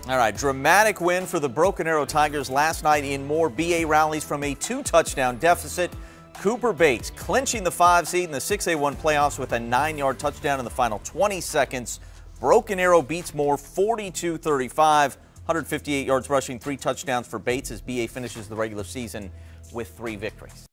All right, dramatic win for the Broken Arrow Tigers last night in more BA rallies from a 2-touchdown deficit. Cooper Bates clinching the 5 seed in the 6A1 playoffs with a 9-yard touchdown in the final 20 seconds. Broken Arrow beats Moore 42-35, 158 yards rushing, 3 touchdowns for Bates as BA finishes the regular season with 3 victories.